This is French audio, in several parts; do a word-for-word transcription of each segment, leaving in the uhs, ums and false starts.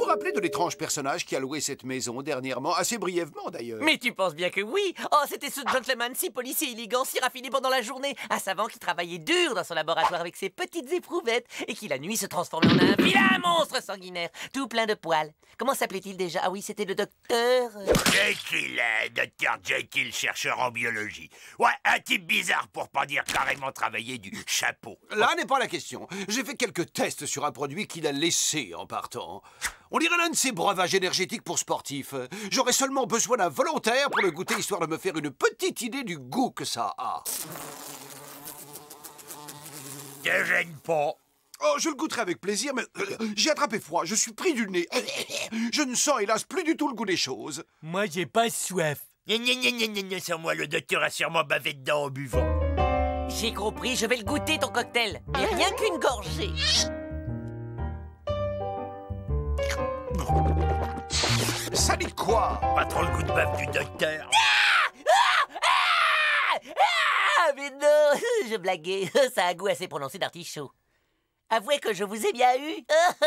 rappelez de l'étrange personnage qui a loué cette maison dernièrement, assez brièvement d'ailleurs? Mais tu penses bien que oui. Oh, c'était ce gentleman si poli, si élégant, si raffiné pendant la journée. Un savant qui travaillait dur dans son laboratoire avec ses petites éprouvettes et qui la nuit se transformait en un vilain monstre sanguinaire, tout plein de poils. Comment s'appelait-il déjà? Ah oui, c'était le docteur... Jekyll, euh, docteur Jekyll, chercheur en biologie. Ouais, un type bizarre pour pas dire carrément travailler du chapeau. Là n'est pas la question. J'ai fait quelques tests sur un produit qu'il a laissé en partant. On dirait l'un de ces breuvages énergétiques pour sportifs. J'aurais seulement besoin d'un volontaire pour le goûter, histoire de me faire une petite idée du goût que ça a. Te gêne pas. Oh, je le goûterai avec plaisir, mais euh, j'ai attrapé froid, je suis pris du nez. Je ne sens hélas plus du tout le goût des choses. Moi, j'ai pas soif. Gna gna gna gna gna gna, sans moi, le docteur a sûrement bavé dedans en buvant. J'ai compris, je vais le goûter, ton cocktail. Mais rien qu'une gorgée. Ça dit quoi? Pas trop le goût de bave du docteur. Ah, mais non, je blaguais. Ça a un goût assez prononcé d'artichaut. Avouez que je vous ai bien eu.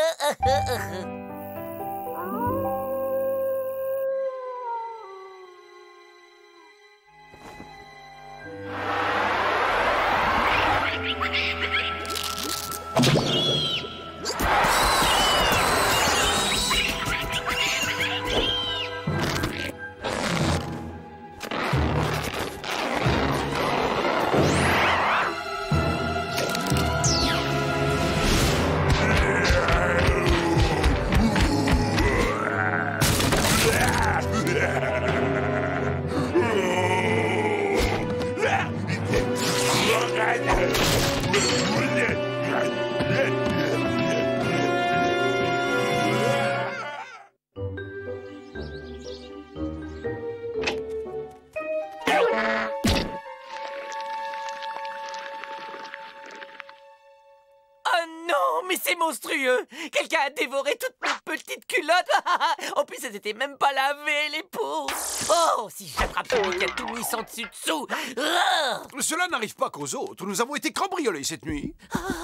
C'est monstrueux! Quelqu'un a dévoré toutes mes petites culottes! En plus, elles étaient même pas lavées, les pauvres! Oh, si j'attrape celui qui a tout mis sans dessus-dessous! Cela n'arrive pas qu'aux autres. Nous avons été cambriolés cette nuit.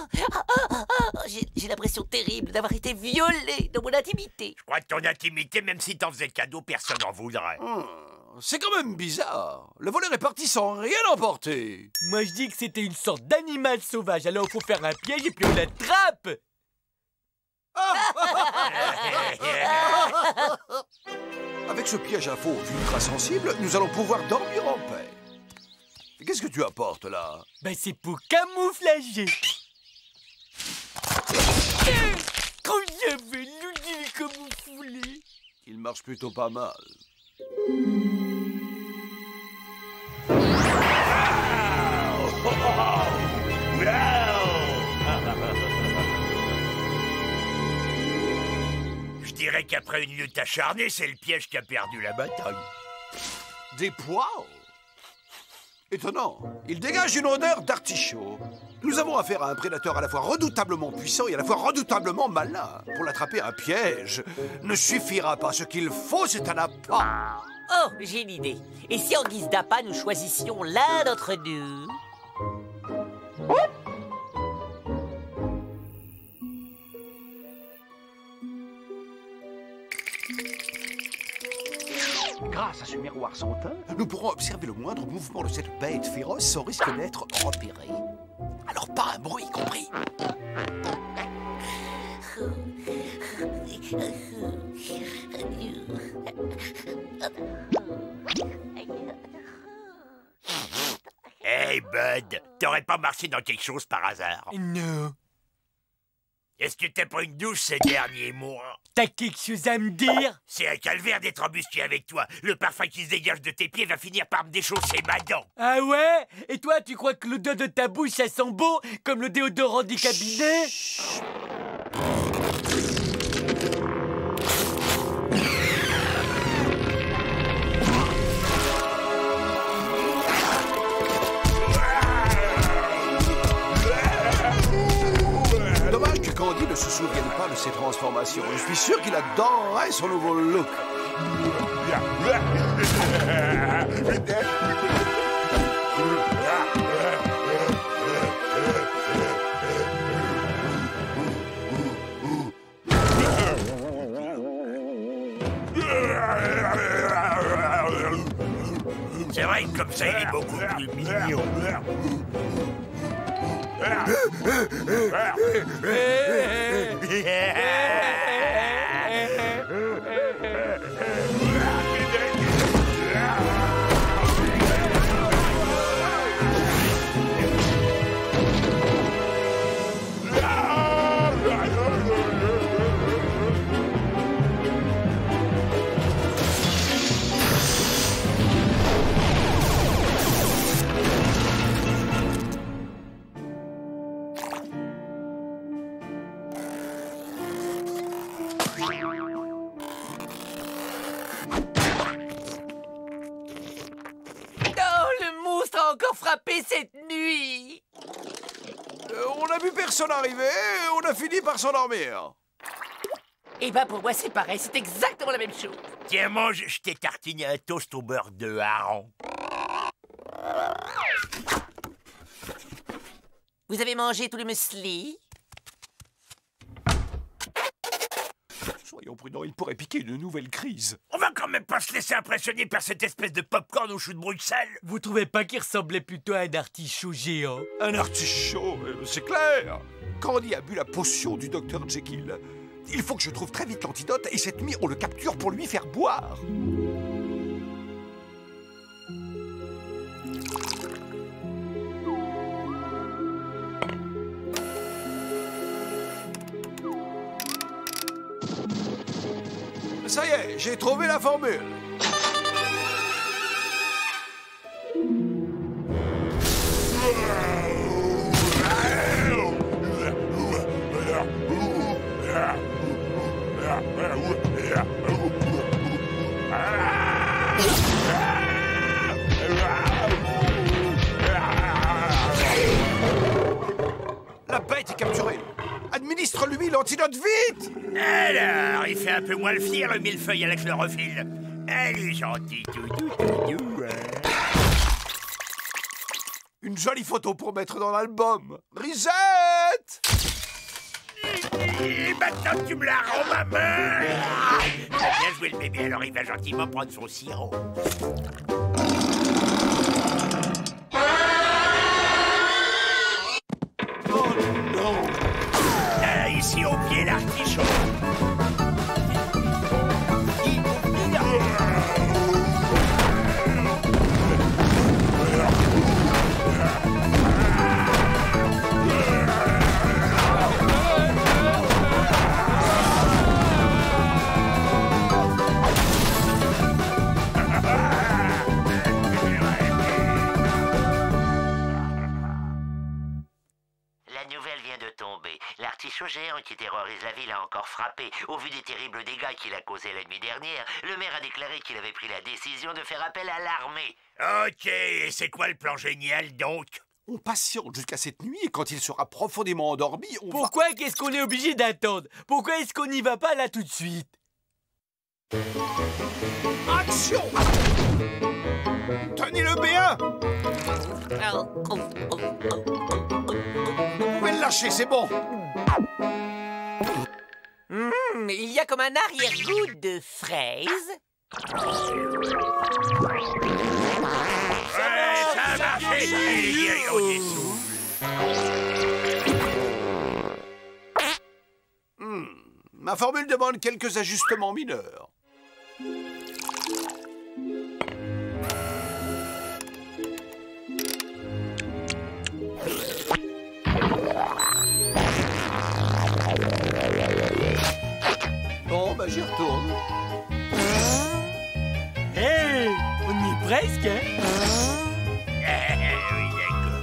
J'ai l'impression terrible d'avoir été violée dans mon intimité. Je crois que ton intimité, même si t'en faisais cadeau, personne n'en voudrait. Hmm. C'est quand même bizarre. Le voleur est parti sans rien emporter. Moi, je dis que c'était une sorte d'animal sauvage. Alors, il faut faire un piège et puis on l'attrape. Avec ce piège à faux ultra sensible, nous allons pouvoir dormir en paix. Qu'est-ce que tu apportes là? Ben, c'est pour camouflager. Quand j'avais l'outil camouflé. Il marche plutôt pas mal. Je dirais qu'après une lutte acharnée, c'est le piège qui a perdu la bataille. Des pois? Étonnant. Il dégage une odeur d'artichaut. Nous avons affaire à un prédateur à la fois redoutablement puissant et à la fois redoutablement malin. Pour l'attraper, un piège ne suffira pas. Ce qu'il faut, c'est un appât. Oh, j'ai une idée. Et si en guise d'appât, nous choisissions l'un d'entre nous? Grâce à ce miroir sans teint, nous pourrons observer le moindre mouvement de cette bête féroce sans risque d'être repéré. Alors pas un bruit compris. Hey, Bud, t'aurais pas marché dans quelque chose par hasard? Non. Est-ce que t'as pas une douche ces derniers mois? T'as quelque chose à me dire? C'est un calvaire d'être embusqué avec toi. Le parfum qui se dégage de tes pieds va finir par me déchausser ma dent. Ah ouais? Et toi, tu crois que l'odeur de ta bouche, ça sent beau, comme le déodorant du cabinet? Dommage que Candy ne se souvienne pas de ses transformations. Je suis sûr qu'il adorerait son nouveau look. C'est vrai que comme ça, il est beaucoup plus mignon. Encore frappé cette nuit. Euh, on a vu personne arriver, on a fini par s'endormir. Et bah pour moi c'est pareil, c'est exactement la même chose. Tiens, mange, je t'ai tartiné un toast au beurre de hareng. Vous avez mangé tout le muesli? Soyons prudents, il pourrait piquer une nouvelle crise. On va quand même pas se laisser impressionner par cette espèce de popcorn au chou de Bruxelles. Vous trouvez pas qu'il ressemblait plutôt à un artichaut géant? Un artichaut, euh, c'est clair. Candy a bu la potion du docteur Jekyll. Il faut que je trouve très vite l'antidote et cette nuit on le capture pour lui faire boire. Ça y est, j'ai trouvé la formule. La bête est capturée. Administre-lui l'antidote vite! Alors, il fait un peu moins le fier, le millefeuille à la chlorophylle. Elle est gentille, tout, tout, tout, tout, hein. Une jolie photo pour mettre dans l'album. Risette! Et maintenant que tu me la rends, ma main! Bien joué, le bébé, alors il va gentiment prendre son sirop. Oh non! Là, ici, au pied, l'artichaut. L'artichaut géant qui terrorise la ville a encore frappé. Au vu des terribles dégâts qu'il a causés la nuit dernière, le maire a déclaré qu'il avait pris la décision de faire appel à l'armée. Ok, et c'est quoi le plan génial, donc? On patiente jusqu'à cette nuit et quand il sera profondément endormi, on Pourquoi va... qu'est-ce qu'on est obligé d'attendre? Pourquoi est-ce qu'on n'y va pas là tout de suite? Action! Tenez-le bien! Vous pouvez le lâcher, c'est bon! Mmh, il y a comme un arrière-goût de fraise. Ouais, ça a marché! Mmh, ma formule demande quelques ajustements mineurs. Bon, bah j'y retourne. Hé, hey, on y est presque, hein? Oui, d'accord.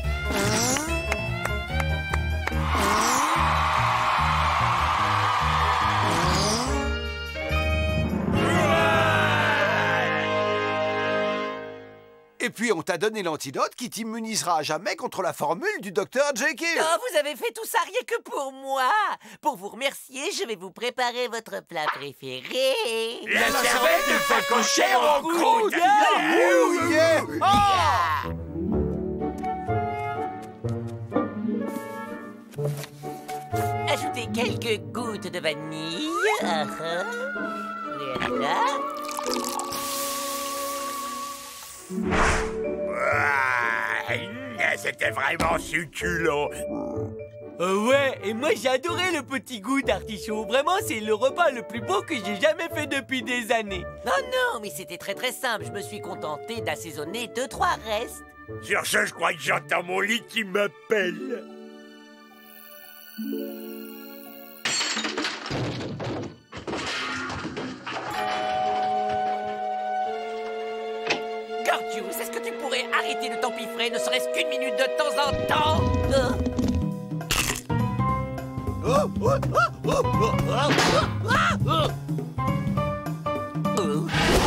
Et puis on t'a donné l'antidote qui t'immunisera à jamais contre la formule du docteur Jekyll. Oh, vous avez fait tout ça rien que pour moi. Pour vous remercier, je vais vous préparer votre plat préféré. La cervelle de facochère en croûte. Oh, yeah. Oh. Ajoutez quelques gouttes de vanille. Ah, ah. Voilà. Ah, c'était vraiment succulent. Euh, ouais, et moi j'ai adoré le petit goût d'artichaut. Vraiment, c'est le repas le plus beau que j'ai jamais fait depuis des années. Non, non, mais c'était très très simple. Je me suis contenté d'assaisonner deux, trois restes. Sur ce, je crois que j'entends mon lit qui m'appelle. Gordius, est-ce que tu pourrais arrêter de t'empiffrer, ne serait-ce qu'une minute de temps en temps? euh Oh, oh, oh, oh, oh, oh, oh, oh. Euh